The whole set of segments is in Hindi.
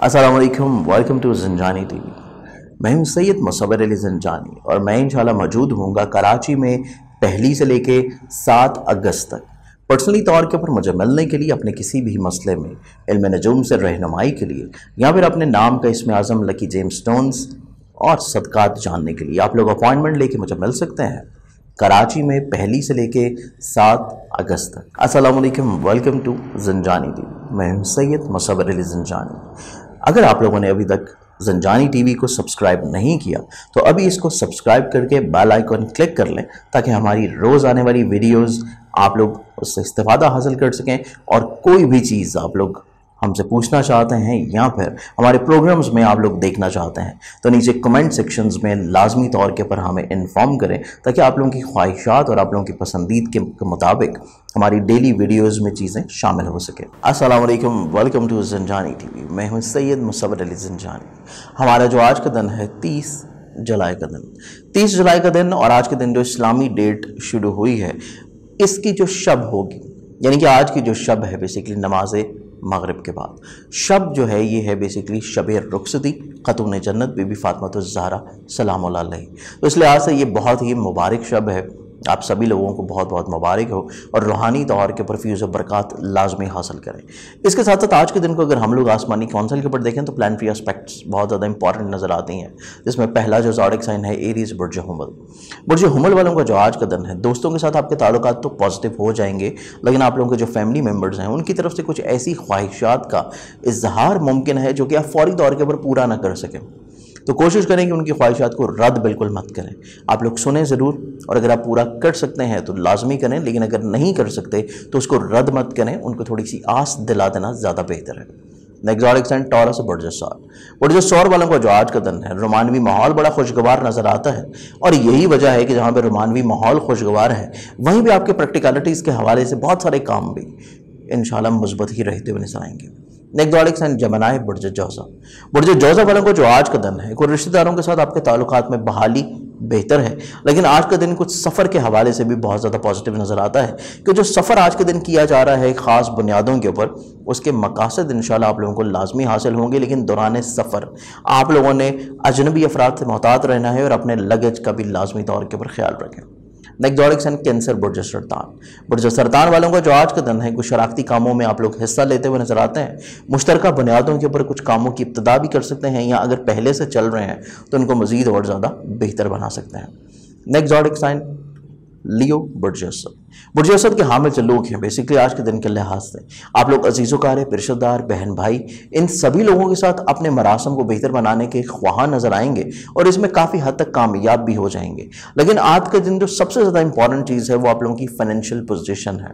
अस्सलाम वालेकुम, वेलकम टू ज़ंजानी टीवी। मैं हूं सैयद मुसव्वर अली ज़ंजानी और मैं इंशाल्लाह मौजूद हूँगा कराची में पहली से लेके 7 अगस्त तक। पर्सनली तौर के ऊपर मुझे मिलने के लिए, अपने किसी भी मसले में इल्म नजूम से रहनुमाई के लिए, या फिर अपने नाम का इस्म आज़म लकी जेम्स स्टोन्स और सदकात जानने के लिए आप लोग अपॉइंटमेंट लेके मुझे मिल सकते हैं कराची में पहली से लेके 7 अगस्त तक। अस्सलाम वालेकुम, वेलकम टू ज़ंजानी टीवी। मैं हूं सैयद मुसव्वर अली ज़ंजानी। अगर आप लोगों ने अभी तक ज़ंजानी टीवी को सब्सक्राइब नहीं किया तो अभी इसको सब्सक्राइब करके बेल आइकन क्लिक कर लें ताकि हमारी रोज़ आने वाली वीडियोस आप लोग उससे इस्तेफादा हासिल कर सकें। और कोई भी चीज़ आप लोग हमसे पूछना चाहते हैं या फिर हमारे प्रोग्राम्स में आप लोग देखना चाहते हैं तो नीचे कमेंट सेक्शंस में लाजमी तौर के पर हमें इन्फॉर्म करें ताकि आप लोगों की ख्वाहिशात और आप लोगों की पसंदीद के मुताबिक हमारी डेली वीडियोस में चीज़ें शामिल हो सके। अस्सलाम वालेकुम, वेलकम टू ज़ंजानी टीवी। मैं हूं सैयद मुसव्वर अली ज़ंजानी। हमारा जो आज का दिन है 30 जुलाई का दिन, 30 जुलाई का दिन और आज के दिन जो इस्लामी डेट शुरू हुई है इसकी जो शब होगी, यानी कि आज की जो शब है बेसिकली नमाज मगरिब के बाद शब जो है ये है बेसिकली शब रुखसती ख़तून जन्नत बीबी फातिमातुज़ ज़हरा सलामुल्लाह अलैहा। तो इसलिए आज से ये बहुत ही मुबारक शब है। आप सभी लोगों को बहुत बहुत मुबारक हो और रूहानी तौर के ऊपर फ्यूज़ बरक़ात लाजमी हासिल करें। इसके साथ साथ आज के दिन को अगर हम लोग आसमानी कौंसल के ऊपर देखें तो प्लानिटरी एस्पेक्ट्स बहुत ज़्यादा इंपॉर्टेंट नज़र आती हैं, जिसमें पहला जो ज़ोडिक साइन है एरीज़ बुर्ज हुमल। बुर्ज हुमल वालों का जो आज का दिन है, दोस्तों के साथ आपके ताल्लुकात तो पॉजिटिव हो जाएंगे, लेकिन आप लोगों के जो फैमिली मेम्बर्स हैं उनकी तरफ से कुछ ऐसी ख्वाहिशात का इजहार मुमकिन है जो कि आप फौरी तौर के ऊपर पूरा ना कर सकें। तो कोशिश करें कि उनकी ख्वाहिशात को रद्द बिल्कुल मत करें। आप लोग सुने ज़रूर और अगर आप पूरा कर सकते हैं तो लाजमी करें, लेकिन अगर नहीं कर सकते तो उसको रद्द मत करें, उनको थोड़ी सी आस दिला देना ज़्यादा बेहतर है। नेक्स्ट ज़ोडिक साइन टॉरस बुर्ज सौर। बुर्ज सौर वालों का जो आज का दिन है रोमानवी माहौल बड़ा खुशगवार नज़र आता है और यही वजह है कि जहाँ पर रोमानवी माहौल खुशगवार है वहीं भी आपके प्रैक्टिकलिटीज़ के हवाले से बहुत सारे काम भी इंशाल्लाह मुस्बत ही रहते हुए नजर आएंगे। नेक्स्ट ज़ोडिक साइन जमनाए बुर्ज जौज़ा। बुर्ज जौज़ा वालों को जो आज का दिन है, कोई रिश्तेदारों के साथ आपके ताल्लुकात में बहाली बेहतर है, लेकिन आज का दिन कुछ सफ़र के हवाले से भी बहुत ज़्यादा पॉजिटिव नज़र आता है कि जो सफ़र आज के दिन किया जा रहा है ख़ास बुनियादों के ऊपर उसके मकासद इंशाल्लाह आप लोगों को लाजमी हासिल होंगे। लेकिन दौरान सफ़र आप लोगों ने अजनबी अफराद से मोहतात रहना है और अपने लगेज का भी लाजमी तौर के ऊपर ख्याल रखें। नेक्स्ट ज़ोडिक साइन कैंसर बुर्ज सरतान। बुर्ज सरतान वालों का जो आज का दिन है कुछ शरारती कामों में आप लोग हिस्सा लेते हुए नजर आते हैं। मुश्तरका बुनियादों के ऊपर कुछ कामों की इब्तिदा भी कर सकते हैं या अगर पहले से चल रहे हैं तो उनको मज़ीद और ज़्यादा बेहतर बना सकते हैं। नेक्स्ट ज़ोडिक साइन लियो बुर्ज असद। बुर्ज असद के हामिल जो लोग हैं बेसिकली आज के दिन के लिहाज से आप लोग अजीज़ोकार, रिश्तेदार, बहन भाई, इन सभी लोगों के साथ अपने मरासम को बेहतर बनाने के ख्वाह नज़र आएंगे और इसमें काफ़ी हद तक कामयाब भी हो जाएंगे। लेकिन आज के दिन जो सबसे ज़्यादा इंपॉर्टेंट चीज़ है वो आप लोगों की फाइनेंशियल पोजीशन है।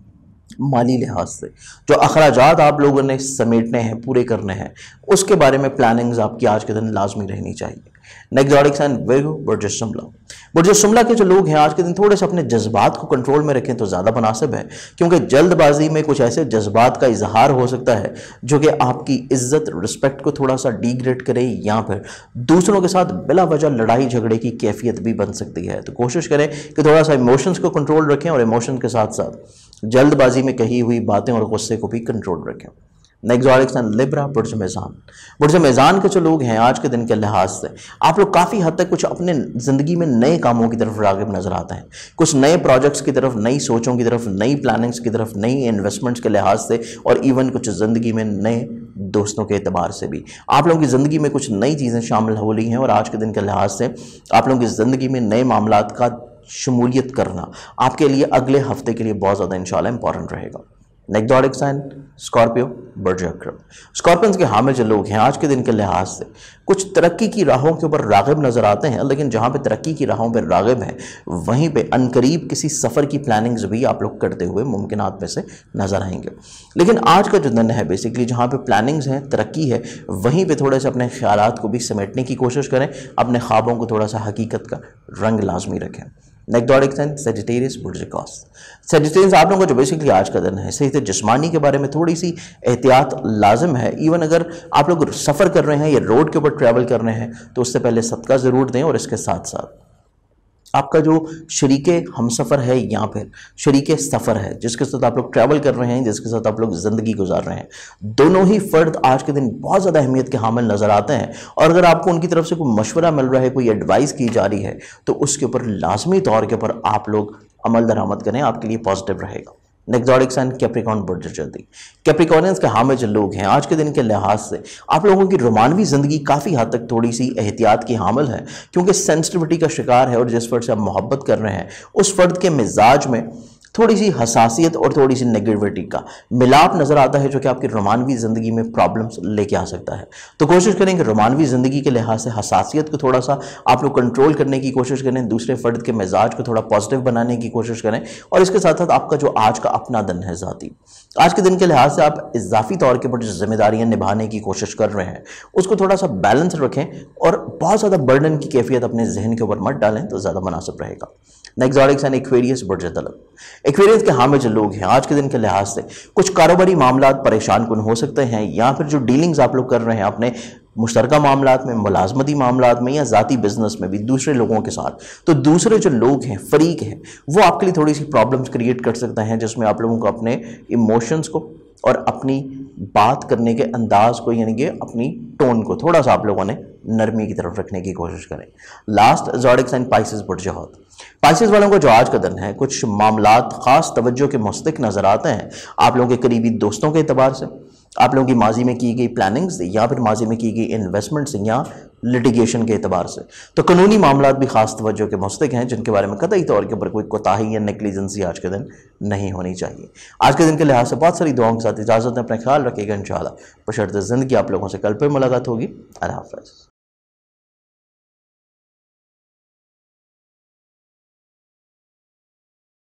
माली लिहाज से जो अखराजात आप लोगों ने समेटने हैं, पूरे करने हैं, उसके बारे में प्लानिंग्स आपकी आज के दिन लाजमी रहनी चाहिए। नेक्स्ट ज़ोडिक साइन वर्गो बुर्ज शुमला। बुर्ज शुमला के जो लोग हैं आज के दिन थोड़े से अपने जज्बात को कंट्रोल में रखें तो ज़्यादा मुनासिब है, क्योंकि जल्दबाजी में कुछ ऐसे जज्बात का इजहार हो सकता है जो कि आपकी इज्जत, रिस्पेक्ट को थोड़ा सा डिग्रेड करे या फिर दूसरों के साथ बिला वजह लड़ाई झगड़े की कैफियत भी बन सकती है। तो कोशिश करें कि थोड़ा सा इमोशंस को कंट्रोल रखें और इमोशन के साथ साथ जल्दबाजी में कही हुई बातें और गुस्से को भी कंट्रोल रखें। नेक्स्ट ज़ोडिक साइन लिब्रा बुर्ज मेज़ान। बुर्ज मेज़ान के जो लोग हैं आज के दिन के लिहाज से आप लोग काफ़ी हद तक कुछ अपने ज़िंदगी में नए कामों की तरफ राग़िब नज़र आते हैं, कुछ नए प्रोजेक्ट्स की तरफ, नई सोचों की तरफ, नई प्लानिंग्स की तरफ, नई इन्वेस्टमेंट्स के लिहाज से और इवन कुछ ज़िंदगी में नए दोस्तों के एतबार से भी आप लोगों की ज़िंदगी में कुछ नई चीज़ें शामिल हो रही हैं और आज के दिन के लिहाज से आप लोगों की ज़िंदगी में नए मामलात का शमूलियत करना आपके लिए अगले हफ्ते के लिए बहुत ज़्यादा इंशाल्लाह इंपॉर्टेंट रहेगा। नेक्स्ट ज़ोडिक साइन स्कॉर्पियो बुर्ज अक़रब। स्कॉर्पियंस के हामिल जो लोग हैं आज के दिन के लिहाज से कुछ तरक्की की राहों के ऊपर राग़िब नज़र आते हैं, लेकिन जहाँ पे तरक्की की राहों पर राग़िब हैं वहीं पे अनकरीब किसी सफ़र की प्लानिंग्स भी आप लोग करते हुए मुमकिनात में से नज़र आएंगे। लेकिन आज का जो दिन है बेसिकली जहाँ पे प्लानिंग्स हैं, तरक्की है, वहीं पे थोड़े से अपने ख्यालात को भी समेटने की कोशिश करें, अपने ख्वाबों को थोड़ा सा हकीकत का रंग लाजमी रखें। नेक्स्ट ज़ोडिक साइन सेजिटेरियस बुर्ज कॉस। सेजिटेरियस आप लोगों को जो बेसिकली आज का दिन है सही जिस्मानी के बारे में थोड़ी सी एहतियात लाजिम है। इवन अगर आप लोग सफ़र कर रहे हैं या रोड के ऊपर ट्रैवल कर रहे हैं तो उससे पहले सदका ज़रूर दें और इसके साथ साथ आपका जो शरीके हमसफ़र है या फिर शरीके सफ़र है, जिसके साथ आप लोग ट्रैवल कर रहे हैं, जिसके साथ आप लोग ज़िंदगी गुजार रहे हैं, दोनों ही फ़र्द आज के दिन बहुत ज़्यादा अहमियत के हामिल नज़र आते हैं। और अगर आपको उनकी तरफ से कोई मशवरा मिल रहा है, कोई एडवाइस की जा रही है, तो उसके ऊपर लाजमी तौर के ऊपर आप लोग अमल दरामद करें, आपके लिए पॉजिटिव रहेगा। नेक्स्ट ज़ोडिक साइन कैप्रिकॉर्न बुर्ज जल्दी। कैप्रिकॉर्नियंस के हामिल जो लोग हैं, आज के दिन के लिहाज से आप लोगों की रोमानवी ज़िंदगी काफ़ी हद तक थोड़ी सी एहतियात की हामिल है, क्योंकि सेंसिटिविटी का शिकार है और जिस फर्द से आप मोहब्बत कर रहे हैं उस फर्द के मिजाज में थोड़ी सी हसासियत और थोड़ी सी नेगेटिविटी का मिलाप नज़र आता है, जो कि आपकी रोमानवी ज़िंदगी में प्रॉब्लम्स लेके आ सकता है। तो कोशिश करें कि रोमानवी ज़िंदगी के लिहाज से हसासियत को थोड़ा सा आप लोग कंट्रोल करने की कोशिश करें, दूसरे फ़र्द के मिजाज को थोड़ा पॉजिटिव बनाने की कोशिश करें, और इसके साथ साथ आपका जो आज का अपना दिन है ज़ाती, आज के दिन के लिहाज से आप इजाफी तौर के ऊपर जो जिम्मेदारियाँ निभाने की कोशिश कर रहे हैं उसको थोड़ा सा बैलेंस रखें और बहुत ज़्यादा बर्डन की कैफियत अपने जहन के ऊपर मत डालें, तो ज़्यादा मुनासिब रहेगा। नेक्स्ट ज़ोडिक साइन एक्वेरियस बुर्ज तलब। एक्वेरियस के हामिल जो लोग हैं, आज के दिन के लिहाज से कुछ कारोबारी मामलात परेशान कुन हो सकते हैं, या फिर जो डीलिंग्स आप लोग कर रहे हैं अपने मुश्तरका मामलात में, मुलाजमती मामलात में या ज़ाती बिजनेस में भी दूसरे लोगों के साथ, तो दूसरे जो लोग हैं, फरीक हैं, वो आपके लिए थोड़ी सी प्रॉब्लम्स क्रिएट कर सकते हैं, जिसमें आप लोगों को अपने इमोशंस को और अपनी बात करने के अंदाज को, यानी कि अपनी टोन को थोड़ा सा आप लोगों ने नरमी की तरफ रखने की कोशिश करें। लास्ट ज़ोडिक साइन पाइसेस बुर्ज हौत। पाइसेस वालों को जो आज का दिन है, कुछ मामलात ख़ास तवज्जो के मुस्तक नज़र आते हैं आप लोगों के करीबी दोस्तों के अतबार से, आप लोगों की माजी में की गई प्लानिंग्स या फिर माजी में की गई इन्वेस्टमेंट्स या लिटिगेशन के अतबार से। तो कानूनी मामलात भी खास तवज्जो के मुस्तक हैं, जिनके बारे में कतई तौर के ऊपर कोई कोताही या नेग्लिजेंसी आज के दिन नहीं होनी चाहिए। आज के दिन के लिहाज से बहुत सारी दुआओं के साथ इजाज़त है, अपना ख्याल रखिएगा। इंशाअल्लाह बशर्ते ज़िंदगी आप लोगों से कल पर मुलाकात होगी। अल्लाह हाफ़िज़।